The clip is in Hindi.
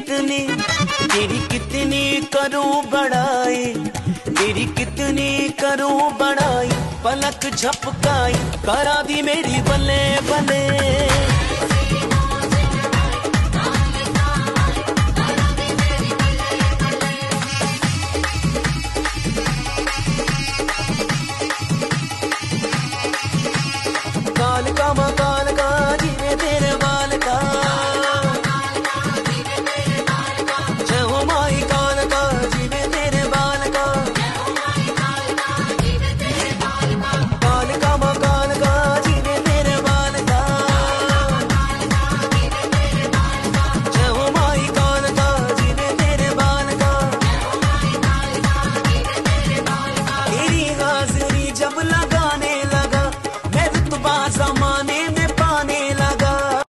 कितनी करूं बड़ाई, तेरी कितनी करूं बड़ाई। पलक झपकाई करा दी मेरी बल्ले बल्ले।